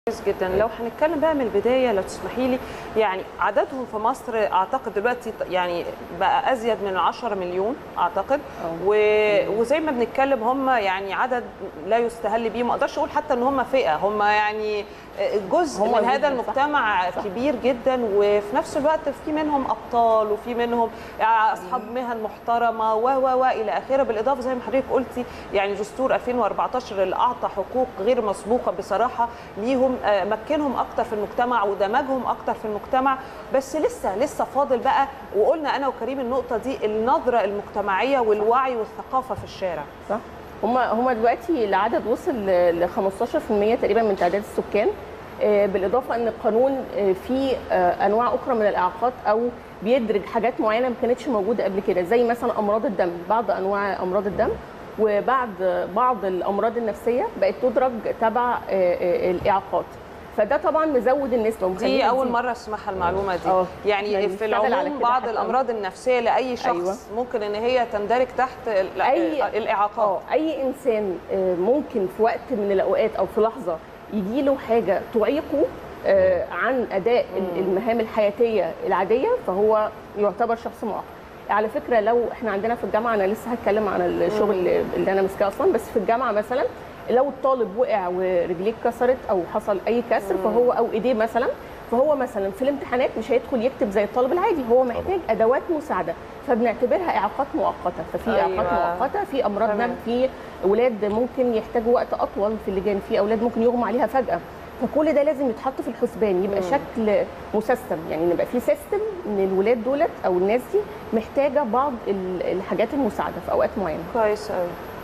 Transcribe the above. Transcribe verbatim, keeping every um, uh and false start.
كويس جدا. لو هنتكلم بقى من البدايه لو تسمحي لي، يعني عددهم في مصر اعتقد دلوقتي يعني بقى ازيد من عشرة مليون اعتقد، و... وزي ما بنتكلم هم يعني عدد لا يستهل بيه، ما اقدرش اقول حتى ان هم فئه، هم يعني جزء هم من هذا المجتمع صح. كبير جدا، وفي نفس الوقت في منهم ابطال وفي منهم اصحاب مهن محترمه و و و الى اخره، بالاضافه زي ما حضرتك قلتي يعني دستور ألفين وأربعتاشر اللي اعطى حقوق غير مسبوقه بصراحه ليهم، مكنهم اكتر في المجتمع ودمجهم اكتر في المجتمع. بس لسه لسه فاضل بقى، وقلنا انا وكريم النقطه دي، النظره المجتمعيه والوعي والثقافه في الشارع. صح. هم هم دلوقتي العدد وصل ل خمستاشر بالمية تقريبا من تعداد السكان، بالاضافه ان القانون فيه انواع اخرى من الاعاقات او بيدرج حاجات معينه ما كانتش موجوده قبل كده، زي مثلا امراض الدم، بعض انواع امراض الدم وبعض بعض الامراض النفسيه بقت تدرج تبع الاعاقات. فده طبعا مزود النسبه. دي اول مره اسمعها المعلومه دي. أوه. يعني في العموم بعض الامراض النفسيه لاي شخص أيوة. ممكن ان هي تندرج تحت أي الاعاقات. اي انسان ممكن في وقت من الاوقات او في لحظه يجي له حاجه تعيقه عن اداء المهام الحياتيه العاديه، فهو يعتبر شخص معاق. على فكره لو احنا عندنا في الجامعه، انا لسه هتكلم عن الشغل اللي انا ماسكاه اصلا، بس في الجامعه مثلا لو الطالب وقع ورجليه اتكسرت او حصل اي كسر فهو او ايديه مثلا، فهو مثلا في الامتحانات مش هيدخل يكتب زي الطالب العادي، هو محتاج ادوات مساعده، فبنعتبرها اعاقات مؤقته. ففي أيوة. اعاقات مؤقته، في امراض نفس، في اولاد ممكن يحتاجوا وقت اطول في اللجان، في اولاد ممكن يغمى عليها فجاه، فكل ده لازم يتحط في الحسبان، يبقى مم. شكل مسيستم، يعني نبقى في سيستم ان الولاد دولت او الناس دي محتاجه بعض الحاجات المساعده في اوقات معينه. كويس قوي.